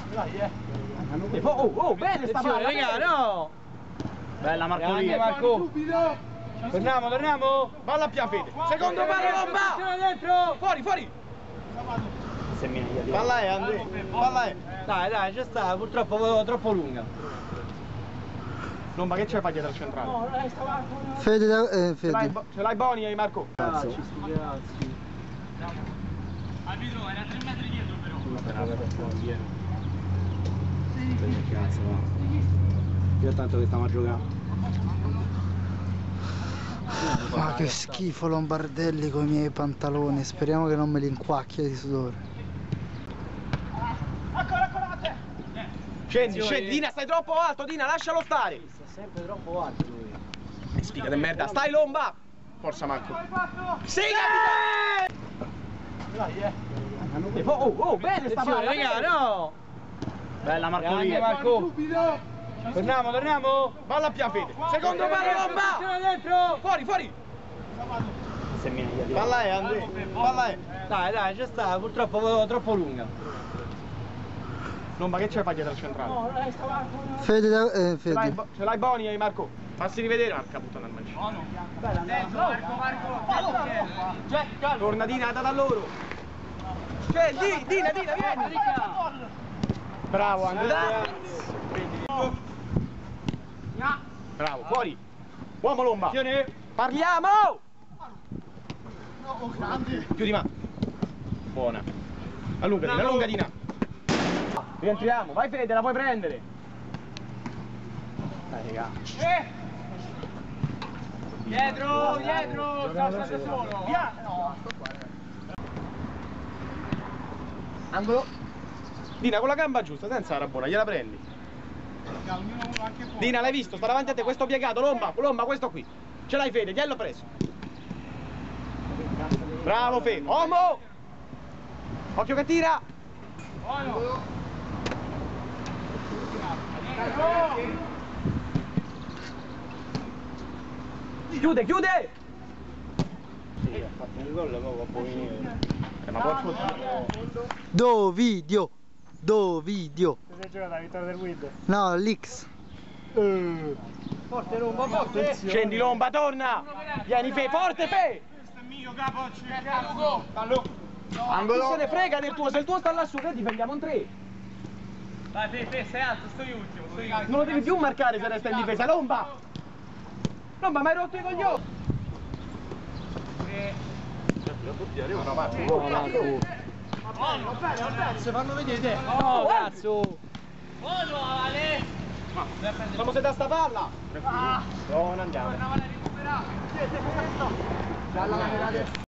Oh, bene sta palla, raga, no! Bella Marcolino. Marco. Torniamo? Palla a Piafede. Secondo palo, Lomba! Dentro! Fuori! Palla è, Andrea. Palla è. Dai, c'è sta, purtroppo troppo lunga. Lomba, che c'è fa dietro al centrale? Fede. Ce l'hai Boni, Marco? Grazie. Arbitro, era 3 metri dietro però. Cazzo, va. Io tanto che stiamo a giocare. Ma che schifo Lombardelli con i miei pantaloni, speriamo che non me li inquacchia di sudore. Scendi, Dina, stai troppo alto, Dina, lascialo stare. Sta sempre troppo alto lui. Sfiga di merda, stai Lomba! Forza Marco. Sì, capitano! Oh, bene sta palla, raga, no! Bella Marcolino. Marco. Torniamo? Palla a Piafede. Secondo palo, Lomba! Dentro! Fuori! Palla è, Andrea. Palla è. Dai, c'è sta, purtroppo troppo lunga. Lomba, che c'è fa dietro al centrale? Fede. Ce l'hai Boni, Marco? Fassi rivedere, Marca puttana al mancino. Marco. Torna Dina, da loro. Dina, vieni. Bravo, Andrea. Bravo, fuori. Uomo Lomba. Parliamo! Chiudi mano. Buona. Allunga Dina. Rientriamo, vai Fede, la puoi prendere. Dai, raga. Dietro, sta solo. Via! Angolo. Dina, con la gamba giusta, senza la rabona, gliela prendi. Dina, l'hai visto? Sta davanti a te, questo piegato, Lomba, questo qui. Ce l'hai Fede, gliel'ho preso. Bravo Fede. Omo! Occhio che tira! Chiude! Sì, ha fatto un gol, ma può venire. Ma porco Dovidio. Sei giocato la vittoria del Wid? No, l'X. Forte Lomba, forte! Scendi Lomba, torna! Vieni Fe, forte Fe! Questo è mio capo, Lugo. Angolo! Chi se ne frega del tuo, se il tuo sta lassù, che difendiamo in 3. Vai, Fe, stai alto, sto io ultimo. Non lo devi più marcare se resta in difesa, Lomba! Lomba, mi hai rotto i coglioni! Se fanno vedere! Oh, cazzo! Buono, Ale! Siamo se da sta palla! Non andiamo! Tornava a recuperare.